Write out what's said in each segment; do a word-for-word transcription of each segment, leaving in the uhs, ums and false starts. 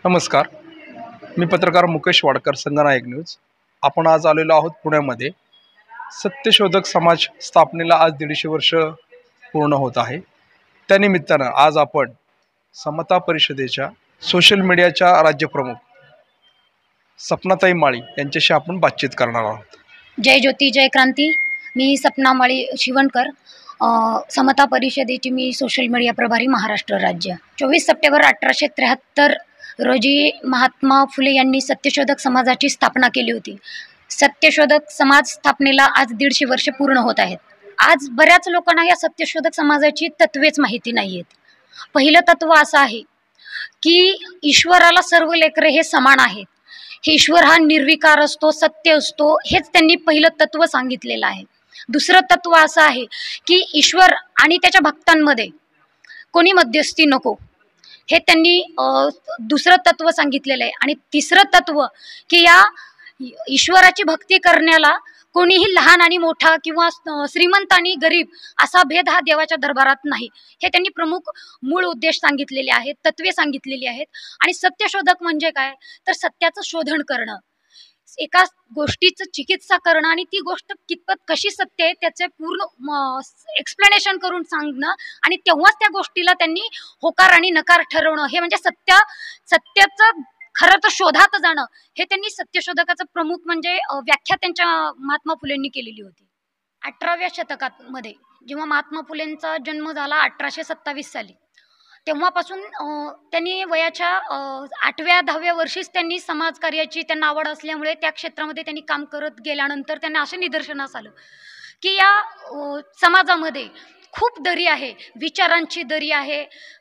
नमस्कार, मी पत्रकार मुकेश वाडकर, संगनायक न्यूज. आपण आज आलेलो आहोत पुण्यामध्ये. सत्यशोधक समाज स्थापनेला आज दीडशे वर्ष पूर्ण होत आहे. त्यानिमित्तानं आज आपण समता परिषदेच्या सोशल मीडियाच्या राज्यप्रमुख सपनाताई माळी यांच्याशी आपण बातचीत करणार आहोत. जय ज्योती जय क्रांती. मी सपना माळी शिवणकर, समता परिषदेची मी सोशल मीडिया प्रभारी महाराष्ट्र राज्य. चोवीस सप्टेंबर अठराशे त्र्याहत्तर रोजी महात्मा फुले यांनी सत्यशोधक समाजाची स्थापना केली होती. सत्यशोधक समाज स्थापनेला आज दीडशे वर्ष पूर्ण होत आहेत. आज बऱ्याच लोकांना या सत्यशोधक समाजाची तत्वेच माहिती नाही आहेत. पहिलं तत्व असं आहे की ईश्वराला सर्व लेकरे हे समान आहेत. हे ईश्वर हा निर्विकार असतो, सत्य असतो, हेच त्यांनी पहिलं तत्व सांगितलेलं आहे. दुसरं तत्व असं आहे की ईश्वर आणि त्याच्या भक्तांमध्ये कोणी मध्यस्थी नको, हे त्यांनी दुसरं तत्व सांगितलेलं आहे. आणि तिसरं तत्व की या ईश्वराची भक्ती करण्याला कोणीही लहान आणि मोठा किंवा श्रीमंत आणि गरीब असा भेद हा देवाच्या दरबारात नाही, हे त्यांनी प्रमुख मूळ उद्देश सांगितलेले आहेत, तत्वे सांगितलेली आहेत. आणि सत्यशोधक म्हणजे काय, तर सत्याचं शोधन करणं, एका गोष्टीचं चिकित्सा करणं आणि ती गोष्ट कितपत कशी सत्य आहे त्याचे पूर्ण एक्सप्लेनेशन करून सांगणं, आणि तेव्हाच त्या गोष्टीला त्यांनी होकार आणि नकार ठरवणं, हे म्हणजे सत्य सत्याचं खरं तर शोधात जाणं, हे त्यांनी सत्यशोधकाचं प्रमुख म्हणजे व्याख्या त्यांच्या महात्मा फुलेंनी केलेली होती. अठराव्या शतकात मध्ये जेव्हा महात्मा फुलेंचा जन्म झाला अठराशे सत्तावीस साली, तेव्हापासून त्यांनी वयाच्या आठव्या दहाव्या वर्षीच त्यांनी समाजकार्याची त्यांना आवड असल्यामुळे त्या क्षेत्रामध्ये त्यांनी काम करत गेल्यानंतर त्यांना असे निदर्शनास आलं की या समाजामध्ये खूप दरी आहे, विचारांची दरी आहे.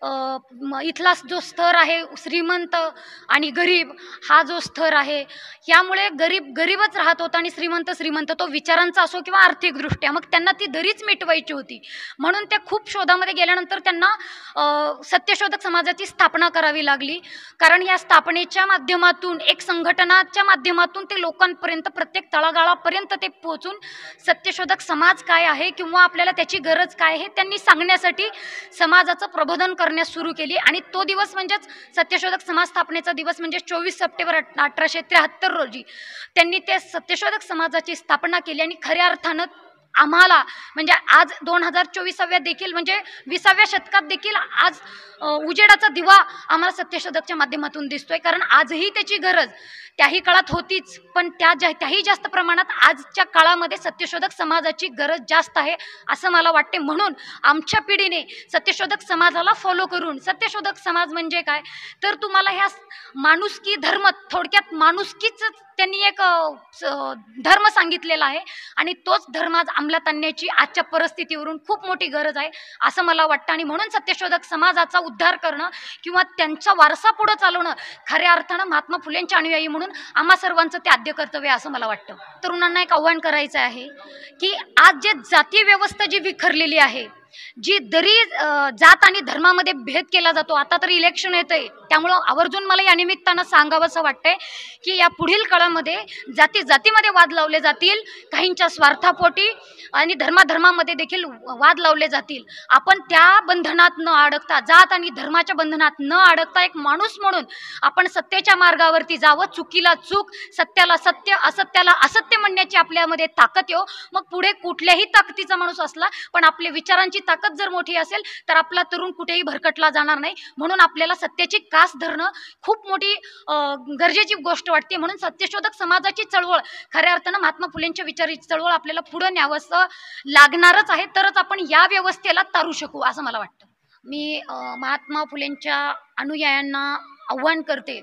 इथला जो स्तर आहे श्रीमंत आणि गरीब हा जो स्तर आहे, यामुळे गरीब गरीबच राहत होता आणि श्रीमंत श्रीमंत तो विचारांचा असो किंवा आर्थिकदृष्ट्या, मग त्यांना ती दरीच मिटवायची होती. म्हणून ते खूप शोधामध्ये गेल्यानंतर त्यांना सत्यशोधक समाजाची स्थापना करावी लागली. कारण या स्थापनेच्या माध्यमातून, एक संघटनाच्या माध्यमातून ते लोकांपर्यंत, प्रत्येक तळागाळापर्यंत ते पोहोचून सत्यशोधक समाज काय आहे किंवा आपल्याला त्याची गरज काय हे त्यांनी सांगण्यासाठी समाजाचं प्रबोधन करण्यास सुरू केली. आणि तो दिवस म्हणजेच सत्यशोधक समाज स्थापनेचा दिवस म्हणजे चोवीस सप्टेंबर अठराशे त्र्याहत्तर रोजी त्यांनी ते सत्यशोधक समाजाची स्थापना केली. आणि खऱ्या अर्थानं आम्हाला म्हणजे आज दोन हजार चोवीसाव्या देखील म्हणजे विसाव्या शतकात देखील आज उजेडाचा दिवा आम्हाला सत्यशोधकच्या माध्यमातून दिसतोय. कारण आजही त्याची गरज त्याही काळात होतीच, पण त्या जा त्याही जास्त प्रमाणात आजच्या काळामध्ये सत्यशोधक समाजाची गरज जास्त आहे असं मला वाटते. म्हणून आमच्या पिढीने सत्यशोधक समाजाला फॉलो करून, सत्यशोधक समाज म्हणजे काय तर तुम्हाला ह्या माणुसकी धर्म, थोडक्यात माणुसकीच त्यांनी एक धर्म सांगितलेला आहे आणि तोच धर्म आज अंमलात आणण्याची आजच्या परिस्थितीवरून खूप मोठी गरज आहे असं मला वाटतं. आणि म्हणून सत्यशोधक समाजाचा उद्धार करणं किंवा त्यांचा वारसा पुढे चालवणं खऱ्या अर्थानं महात्मा फुलेंच्या अनुयायी म्हणून आम्हा सर्वांचं ते आद्य कर्तव्य असं मला वाटतं. तरुणांना एक आव्हान करायचं आहे की आज जे जाती व्यवस्था जी विखरलेली आहे, जी दरी जात आणि धर्मामध्ये भेद केला जातो, आता तर इलेक्शन येतंय त्यामुळं आवर्जून मला या निमित्तानं सांगावंसं वाटतंय की या पुढील काळामध्ये जाती जातीमध्ये वाद लावले जातील, काहींच्या स्वार्थापोटी, आणि धर्माधर्मामध्ये देखील वाद लावले जातील. आपण त्या बंधनात न अडकता, जात आणि धर्माच्या बंधनात न अडकता एक माणूस म्हणून आपण सत्याच्या मार्गावरती जावं. चुकीला चूक, सत्याला सत्य, असत्याला असत्य म्हणण्याची आपल्यामध्ये ताकद येऊ. मग पुढे कुठल्याही ताकदीचा माणूस असला पण आपल्या विचारांची ताकद जर मोठी असेल तर आपला तरुण कुठेही भरकटला जाणार नाही. म्हणून आपल्याला सत्याची कास धरणं खूप मोठी गरजेची गोष्ट वाटते. म्हणून सत्यशोधक समाजाची चळवळ खऱ्या अर्थानं महात्मा फुलेंच्या विचाराची चळवळ आपल्याला पुढे न्यावंसं लागणारच आहे, तरच आपण या व्यवस्थेला तारू शकू असं मला वाटतं. मी महात्मा फुलेंच्या अनुयायांना आव्हान करते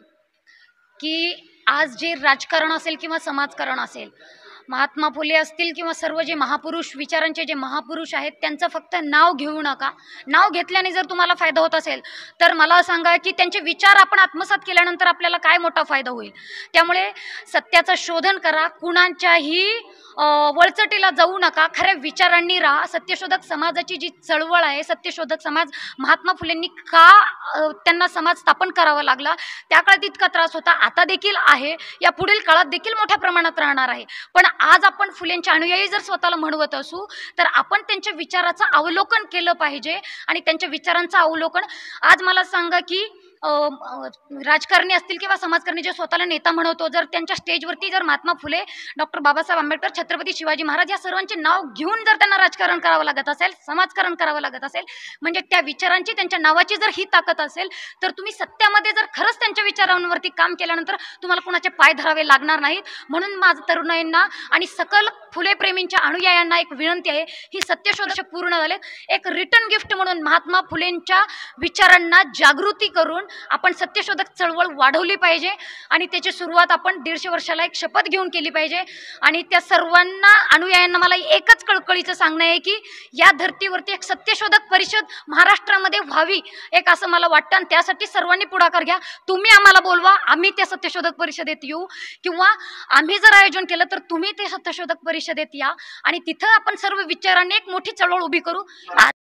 की आज जे राजकारण असेल किंवा समाजकारण असेल, महात्मा फुले असतील किंवा सर्व जे महापुरुष, विचारांचे जे महापुरुष आहेत, त्यांचं फक्त नाव घेऊ नका. नाव घेतल्याने जर तुम्हाला फायदा होत असेल तर मला सांगा की त्यांचे विचार आपण आत्मसात केल्यानंतर आपल्याला काय मोठा फायदा होईल. त्यामुळे सत्याचं शोधन करा, कुणाच्याही वळचटीला जाऊ नका, खऱ्या विचारांनी राहा. सत्यशोधक समाजाची जी चळवळ आहे, सत्यशोधक समाज महात्मा फुलेंनी का त्यांना समाज स्थापन करावा लागला, त्या काळात इतका त्रास होता, आता देखील आहे, या पुढील काळात देखील मोठ्या प्रमाणात राहणार आहे. पण आज आपण फुलेंच्या अनुयायी जर स्वतःला म्हणवत असू तर आपण त्यांच्या विचाराचं अवलोकन केलं पाहिजे. आणि त्यांच्या विचारांचं अवलोकन, आज मला सांगा की अ, अ, राजकारणी असतील किंवा समाजकारणी जे स्वतःला नेता म्हणवतो, जर त्यांच्या स्टेजवरती जर महात्मा फुले, डॉक्टर बाबासाहेब आंबेडकर, छत्रपती शिवाजी महाराज या सर्वांचे नाव घेऊन जर त्यांना राजकारण करावं लागत असेल, समाजकारण करावं लागत असेल, म्हणजे त्या विचारांची, त्यांच्या नावाची जर ही ताकद असेल, तर तुम्ही सत्यामध्ये जर खरंच त्यांच्या विचारांवरती काम केल्यानंतर तुम्हाला कुणाचे पाय धरावे लागणार नाहीत. म्हणून माझं तरुणाईंना आणि सकल फुले प्रेमींच्या अनुयायांना एक विनंती आहे, ही सत्यशोधक पूर्ण झाले, एक रिटर्न गिफ्ट म्हणून महात्मा फुलेंच्या विचारांना जागृती करून आपण सत्यशोधक चळवळ वाढवली पाहिजे आणि त्याची सुरुवात आपण दीडशे वर्षाला एक शपथ घेऊन केली पाहिजे. आणि त्या सर्वांना अनुयायांना मला एकच कळकळीचं सांगणं आहे की या धर्तीवरती एक सत्यशोधक परिषद महाराष्ट्रामध्ये व्हावी, एक असं मला वाटतं. आणि त्यासाठी सर्वांनी पुढाकार घ्या. तुम्ही आम्हाला बोलवा, आम्ही त्या सत्यशोधक परिषदेत येऊ, किंवा आम्ही जर आयोजन केलं तर तुम्ही ते सत्यशोधक परिषदेत या आणि तिथं आपण सर्व विचारांनी एक मोठी चळवळ उभी करू.